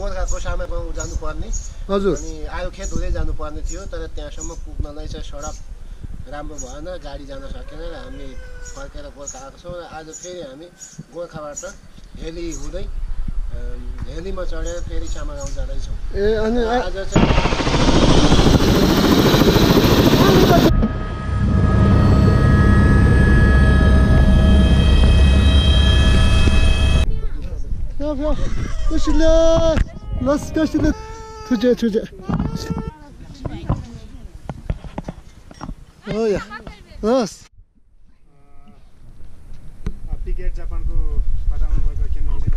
गोर्खाको सामागाउँ जानुपर्ने हजुर अनि आयो खेत हुँदै जानुपर्ने थियो तर त्यहाँसम्म पुग्नलाई चाहिँ सडक राम्रो भएन गाडी जान सकेन र हामी फर्केर गोर्खा आएको छौँ र आज फेरि हामी गोर्खाबाट हेली हुँदै हेलीमा चढेर फेरि सामागाउँ जाँदैछौँ ए अनि आज चाहिँ Koşile. Tuce. Oh ya. Yes. Picket Japanको पठाउनु भएको केन्जिलाई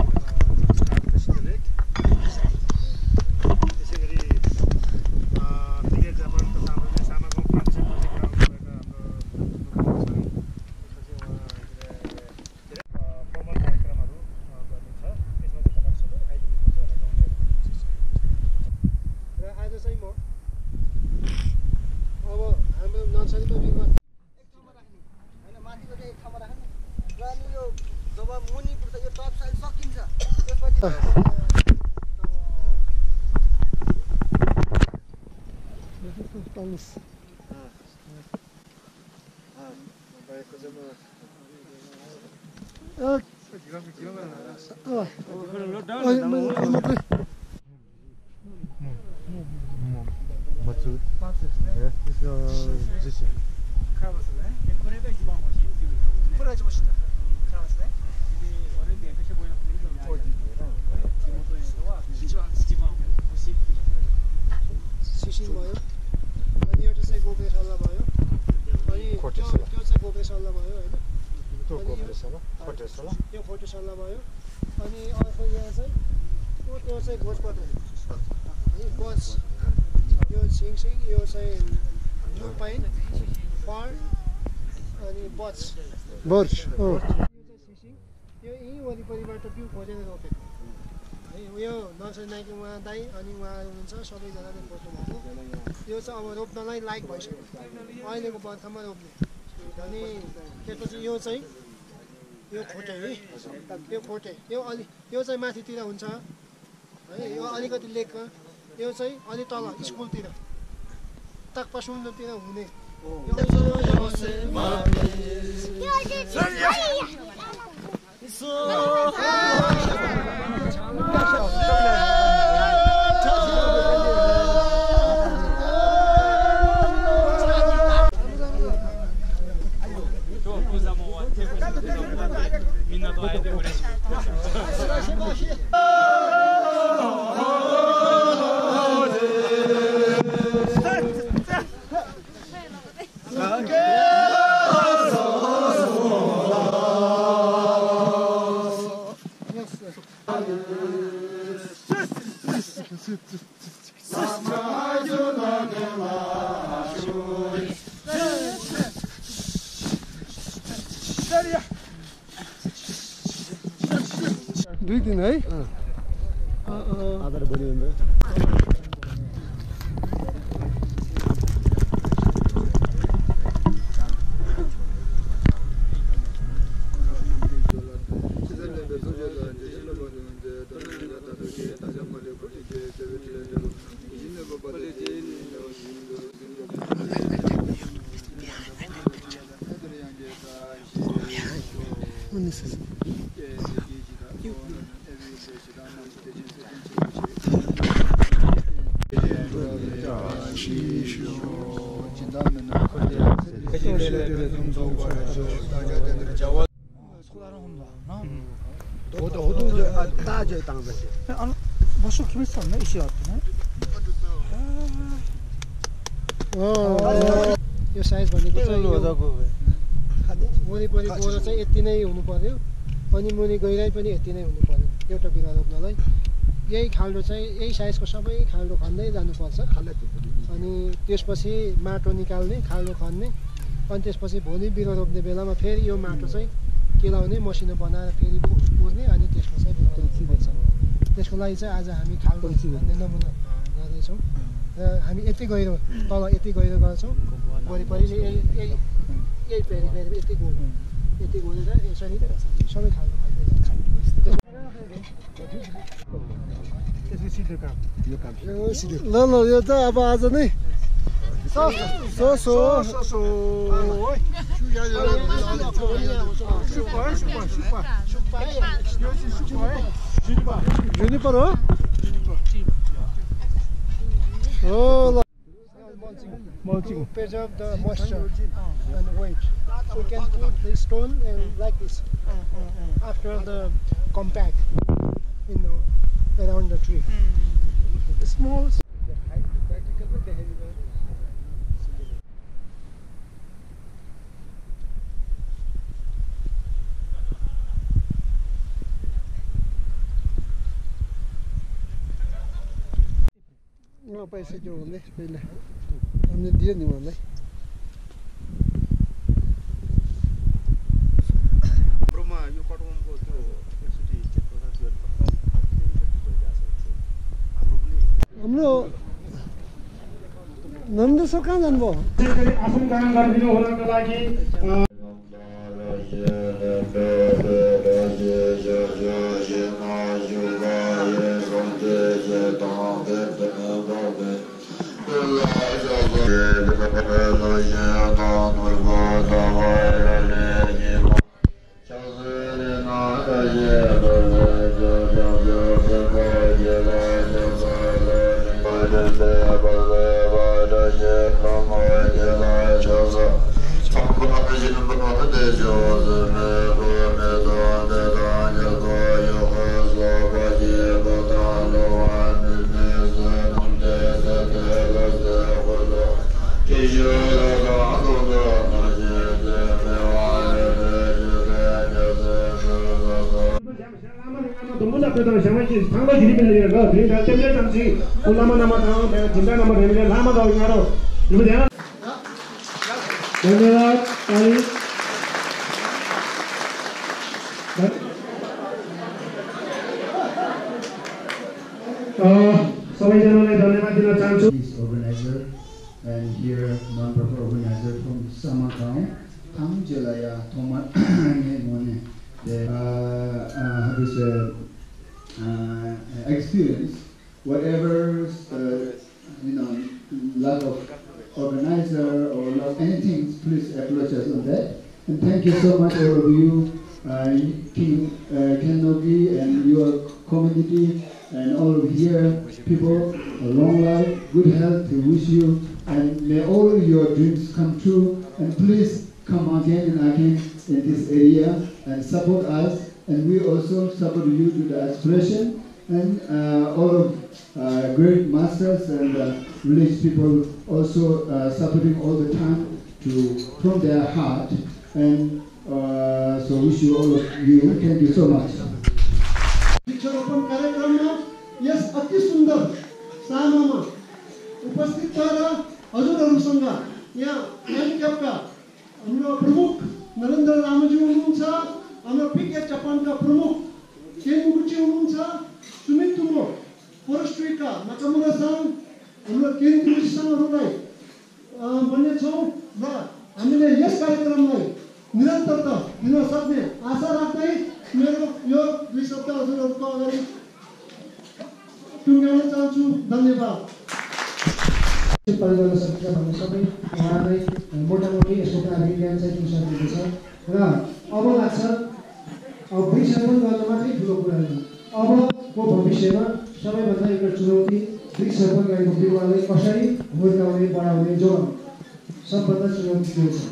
त्यसैगरी पिकेट जापानको सामागाउँ सामागाउँ पार्टनरशिप प्रोजेक्ट गराउनु भएको हाम्रो फर्मल कार्यक्रमहरू गर्ने छ त्यसमा चाहिँ तपाईहरु सबै आइदिनुपर्छ र आज चाहिँ म अब हाम्रो नर्सरीको बिमा एक ठाउँमा राख्ने हैन माथिको चाहिँ एक ठाउँमा राख्ने र अनि यो जब मुनि पुग्छ यो टप साइड सकिन्छ त्यसपछि सिसिङ भयो अनि एउटा चाहिँ गोब्रे सल्ला भयो अनि त्यो चाहिँ गोब्रे सल्ला भयो हैन त्यो खोटे सल्ला भयो अनि अर्को यहाँ चाहिँ त्यो चाहिँ घोषपत्र अनि गछ यो सिङसिङ यो चाहिँ ब्लू पाइन फर अनि बर्च हो यो चाहिँ सिसिङ यो यहीँ वरिपरिबाट बिउ खोजेर रोपेको यो नर्सरी नाइकी उहाँ दाई अनि उहाँहरू हुनुहुन्छ सबैजनाले खोज्नु भएको यो चाहिँ अब रोप्नलाई लायक भइसक्यो अहिलेको बर्खामा रोप्ने अनि त्यसपछि यो चाहिँ यो खोटे है यो खोटे यो चाहिँ माथितिर हुन्छ है यो अलिकति लेकमा यो चाहिँ अलि तल स्कुलतिर तक्पा सुन्दरतिर हुने दुई दिन है आधार बन्यो भने यो साइज भनेको चाहिँ वरिपरि गोरो चाहिँ यति नै हुनु पर्यो अनि मुनि गहिराइ पनि यति नै हुनु पर्यो एउटा बिरुवा रोप्नलाई यही खाल्डो चाहिँ यही साइजको सबै खाल्डो खन्दै जानुपर्छ अनि त्यसपछि माटो निकाल्ने खाल्डो खन्ने अनि त्यसपछि भोलि बिरुवा रोप्ने बेलामा फेरि यो माटो चाहिँ केलाउने मसिनो बनाएर फेरि पुर्ने अनि त्यसमा चाहिँ बिरुवा रोप्नुपर्छ त्यसको लागि चाहिँ आज हामी खाल्डो खन्ने नमुना गर्दैछौँ र हामी यति गहिरो तल यति गहिरो गर्छौँ वरिपरि यही फेरि यति गोलेर यसरी सबै खाल्डो खन्दै जान्छ ल ल यो त अब आज नै जुनिपर हो ल to preserve the moisture and weight. So you can put the stone and like this after the compact, around the tree. Small. पैसा के भन्दै पहिला हामीले दियो नि उहाँलाई हाम्रोमा यो कटवनको त्यो एकचोटि चेक गर्न हाम्रो नन्द सर कहाँ जानुभयो आसन ग्रहण गरिदिनु हुनको लागि organizer and here non-profit organizer from Samagaun, Tamjelaya, Thomas, experience, whatever lack of organizer or lack of anything, please apologize on that. And thank you so much all of you, King Kenobi and your community and all of here people, a long life, good health to wish you, and may all your dreams come true. And please come again and again in this area and support us, and we also support you to the aspiration. And all of great masters and village people also supporting all the time from their heart. And so wish you all of you. Thank you so much. यस अति सुन्दर सामामा उपस्थित भएर हजुरहरूसँग यहाँ ह्यान्डिक्यापका हाम्रो प्रमुख नरेन्द्र रामजी हुनुहुन्छ, हाम्रो PK जापानका प्रमुख केन्गुची हुनुहुन्छ, सुमितोमो फोरेस्ट्रीका नाकामुरा-सान, हाम्रो केन्द्रीय सङ्घहरूलाई भन्नेछौँ र हामीले यस कार्यक्रमलाई निरन्तरता दिन सक्ने आशा राख्दै मेरो यो 2 शब्द हजुरहरूको अगाडि टुङ्ग्याउन चाहन्छु। धन्यवाद। परिवार सकिन्छ भन्ने सबै उहाँलाई मोटामोटी यसको लागि ज्ञान चाहिँ दिइसकेको छ र अब लाग्छ वृक्षारोपण गर्न मात्रै ठुलो कुरा होइन, अबको भविष्यमा सबैभन्दा एउटा चुनौती वृक्षारोपण गरेको बिरुवालाई कसरी हुर्काउने बढाउने जोगाउने सबभन्दा चुनौती त्यो छ।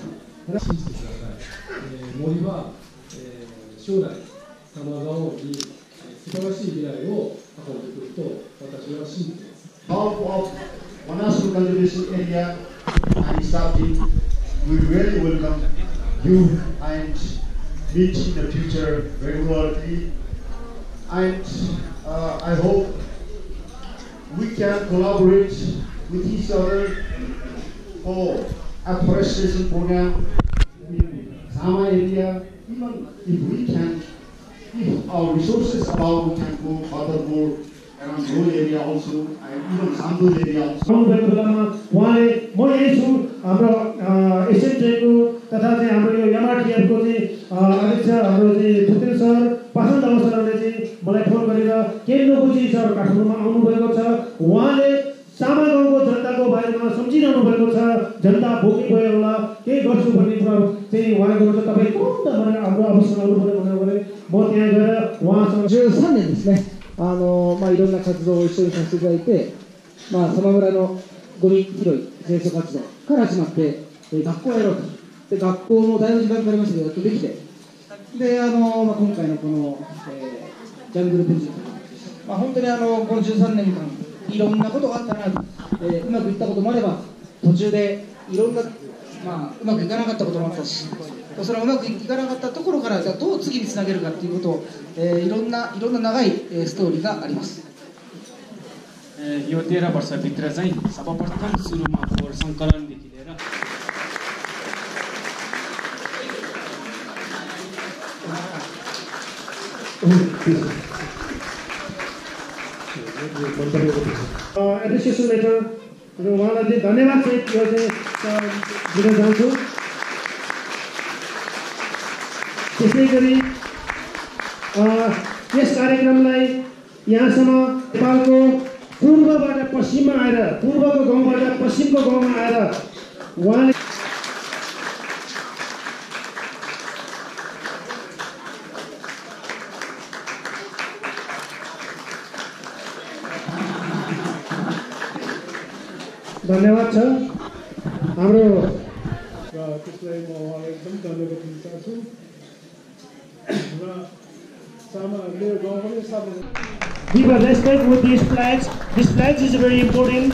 森は、将来多摩川に素晴らしい未来を運んでくると私は信じています。 Half of Manaslu cultivation area and staff team, we really welcome you and meet in the future regularly. And I hope we can collaborate with each other for a reforestation program in Sama area. Even if we can, if our resources allow, we can go furthermore around rural area also, and even Samagaun area also. उहाँले म यही छु हाम्रो एसएनजेको तथा चाहिँ हाम्रो यो एमआरटीएफको चाहिँ अध्यक्ष हाम्रो चाहिँ थुक्तेन सर पासन दमसरले चाहिँ मलाई फोन गरेर के नोगुची छ सर काठमाडौँमा आउनुभएको छ। उहाँले सामागाउँको जनताको बारेमा सम्झिरहनु भएको छ। जनता भोकै भयो होला, केही गर्छु भन्ने कुरा चाहिँ उहाँले गर्नु। तपाईँ तुरुन्त भनेर हाम्रो अवस्थामा आउनु पर्यो भनेर भने म त्यहाँ गएर उहाँसँग 13年ですね、いろんな活動を一緒にさせていただいて、様村のゴミ拾い清掃活動から始まって、学校をやろうと。で学校もだいぶ時間かかりましたけどやっとできて、で今回のこの、ジャングルプロジェクト、本当にこの13年間いろんなことがあったなと、うまくいったこともあれば途中でいろんな、うまくいかなかったこともあったし、それはうまくいかなかったところからじゃあどう次につなげるかっていうことを、いろんな長いストーリーがあります。 यो 13 वर्षभित्र चाहिँ सर्वप्रथम सुरुमा फोहोर सङ्कलनदेखि लिएर एप्रिसिएसन लेटर र उहाँलाई चाहिँ धन्यवाद चाहिँ यो चाहिँ दिन चाहन्छु। त्यसै गरी यस कार्यक्रमलाई यहाँसम्म नेपालको पूर्वबाट पश्चिममा आएर, पूर्वको गाउँबाट पश्चिमको गाउँमा आएर उहाँले धन्यवाद छ हाम्रो। त्यसलाई म उहाँलाई एकदम धन्यवाद दिन चाहन्छु र सामाले गाउँ पनि सामा Give a respect with these flags. This flag is very important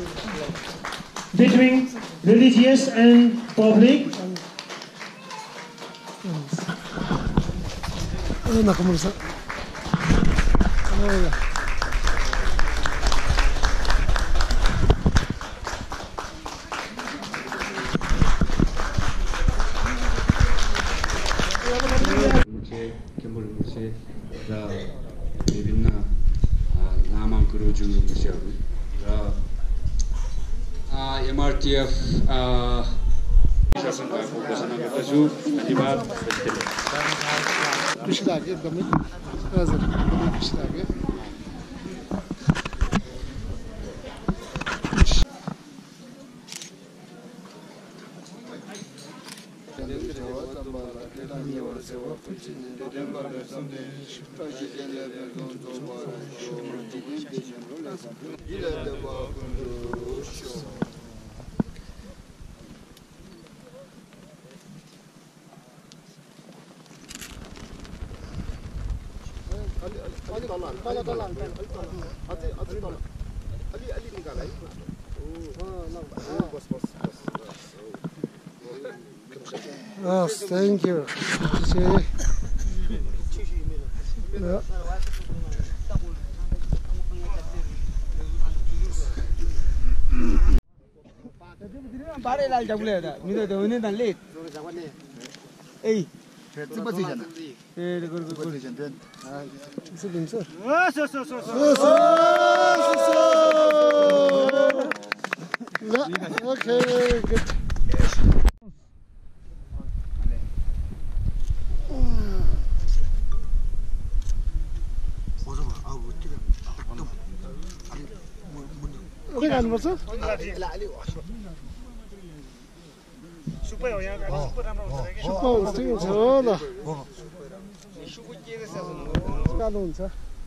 between religious and public. Nakamura-san. विभिन्न लामा गुरुजु मुसिहरू र MRTF शासन भएको घोषणा गर्दछु। धन्यवाद। खुसी लाग्यो एकदमै, हजुर एकदमै खुसी लाग्यो। Yes, thank you. Pare lal jabule ada, mito to ini dan late. Eh, cepat sih jana. Guru. Itu bingsu. Okay, good. के गर्नुपर्छ? सुपै हो यहाँ गाडी सुपै राम्रो हुन्छ कि सुपै ठिक छ ल सुपै के रहेछ कालो हुन्छ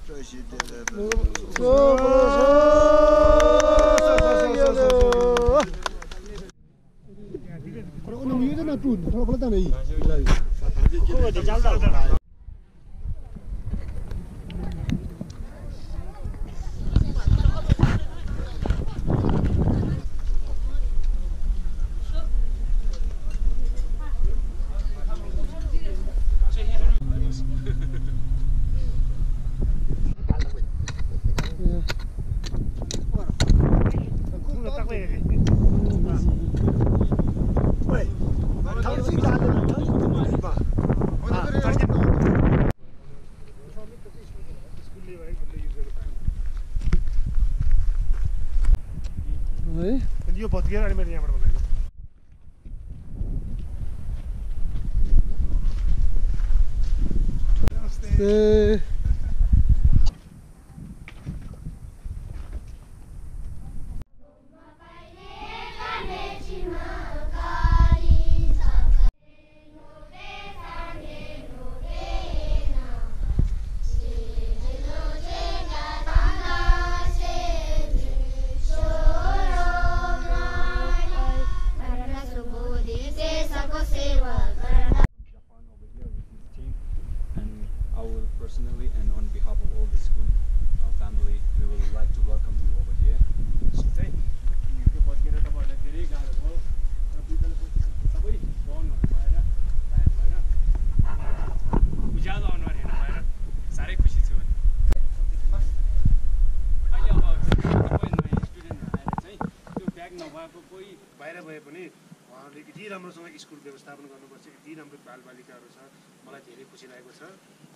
यो भत्किएर अनि मैले यहाँबाट बनाएको personally and on behalf of all the school, our family, we would like to welcome you over here. बाहिर भए पनि उहाँहरूले यति राम्रोसँग स्कुल व्यवस्थापन गर्नुपर्छ, यति राम्रो बालबालिकाहरू छ, मलाई धेरै खुसी लागेको छ।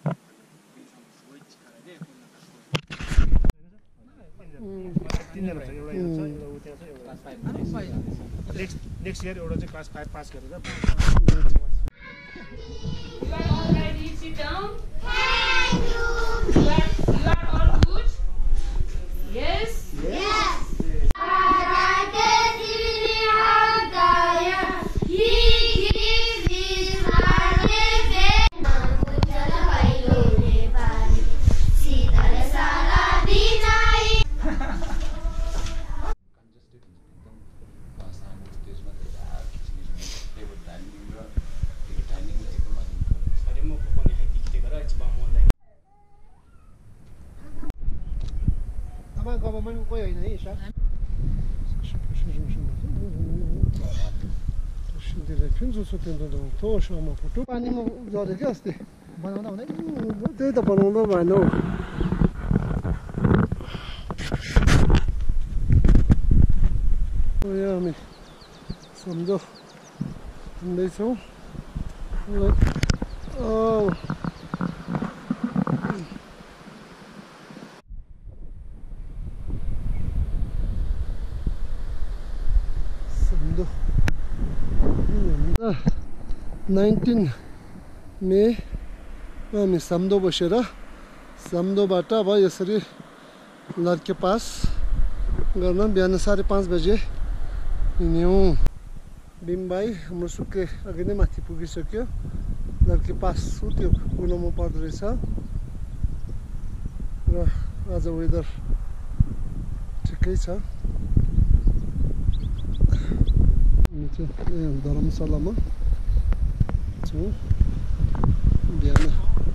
नेक्स्ट इयर एउटा चाहिँ क्लास 5 पास गरेर गभर्मेन्ट कोही होइन है सर पानीमा झऱ्यो क्या अस्ति बनाउँदा हुँदैन त्यही त बनाउँदा भएन हौ यहाँ हामी सम्झो हिँड्दैछौँ सम्झो 19 मे हामी सम्दो बसेर सम्दोबाट अब यसरी लर्के पास गर्न बिहान 5:30 बजे हिँड्यौँ। भीम भाइ हाम्रो सुक्रे अघि नै माथि पुगिसक्यो। लर्के पास हो त्यो कुनोमा पर्दो रहेछ र आज वेदर ठिकै छ। हामी चाहिँ धर्मशालामा छौँ बिहान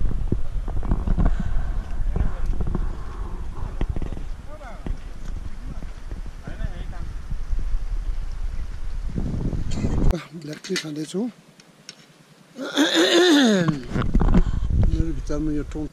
ब्ल्याक टी खाँदैछौँ। मेरो विचारमा यो ठाउँ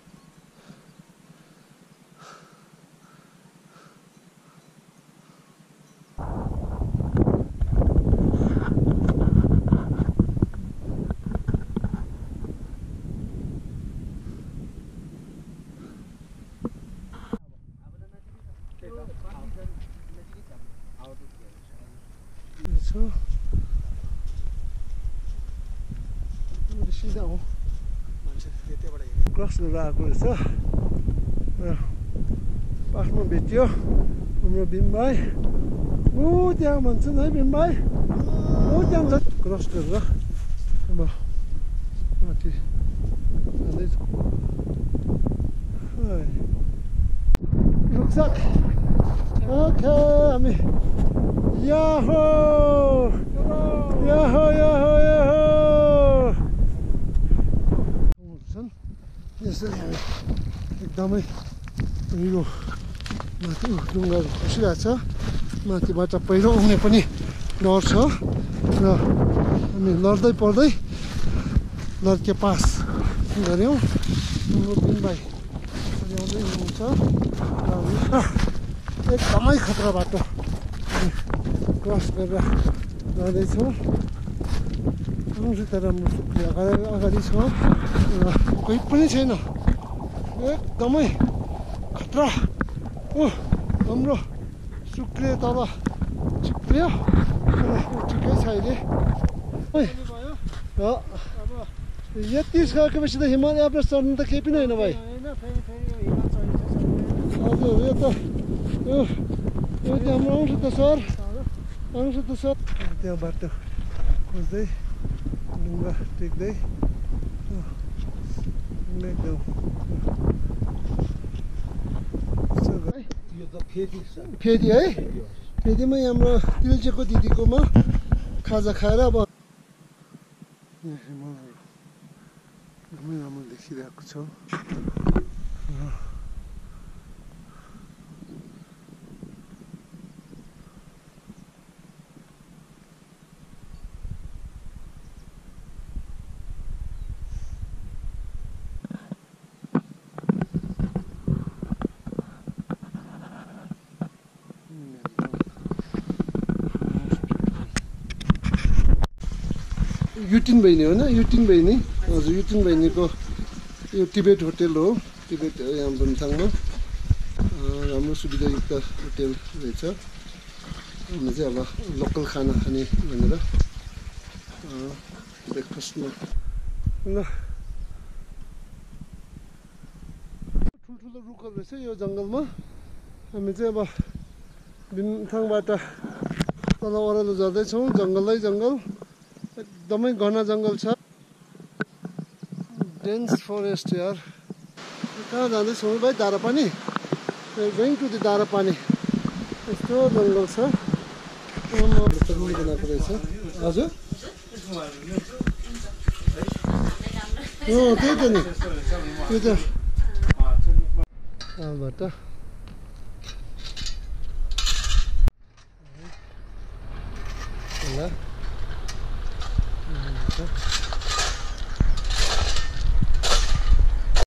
सिधा हो मान्छे त्यतिबाट क्रस गरेर आएको रहेछ र पासमा भेट्यो हाम्रो भीम भाइ। ऊ त्यहाँ भन्छन् है भीम भाइ, ऊ त्यहाँ क्रस गरेर अब माथि जाँदैछु। रुखसाक ओके हामी याहो याहो याहो याहो यसरी हामी एकदमै यो माथि ढुङ्गा खसिरहेको छ। माथिबाट पहिरो आउने पनि डर छ र हामी लड्दै पर्दै लर्के पास गऱ्यौँ। हाम्रो भीम भाइ ल्याउँदै हुनुहुन्छ र एकदमै खतरा बाटो क्रस गरेर जाँदैछौँ। तर राम्रो सुक्रिया अगाडि छ र कोही पनि छैन, एकदमै खतरा। हाम्रो सुक्रिया तल चिप्लियो ठिकै छ अहिले। यति सकेपछि त हिमालय एभरेस्ट चढ्नु त केही पनि होइन भाइ। हजुर यो त यो हाम्रो आउँछ त सर, आउँछ त सर। त्यहाँ बाटो खोज्दै ढुङ्गा टेक्दै एकदम फेदी है। फेदीमा हाम्रो तिलचेको दिदीकोमा खाजा खाएर अब राम्रो देखिरहेको छ। युटिन बहिनी हो न? युटिन बहिनी, हजुर युटिन बहिनीको यो टिबेट होटेल हो। टिबेट यहाँ बुमथाङमा राम्रो सुविधायुक्त होटेल रहेछ। हामी चाहिँ अब लोकल खाना खाने भनेर ब्रेकफास्टमा ल। ठुल्ठुलो रुखहरू रहेछ यो जङ्गलमा। हामी चाहिँ अब बुमथाङबाट तल ओह्रालो झर्दैछौँ। जङ्गलै जङ्गल, एकदमै घना जङ्गल छ। डेन्स फरेस्ट यार। कहाँ जाँदैछौँ भाइ? Dharapani. Going to the Dharapani. यस्तो जङ्गल छ। बनाएको रहेछ। हजुर त्यही त नि, त्यो त यहाँबाट होला।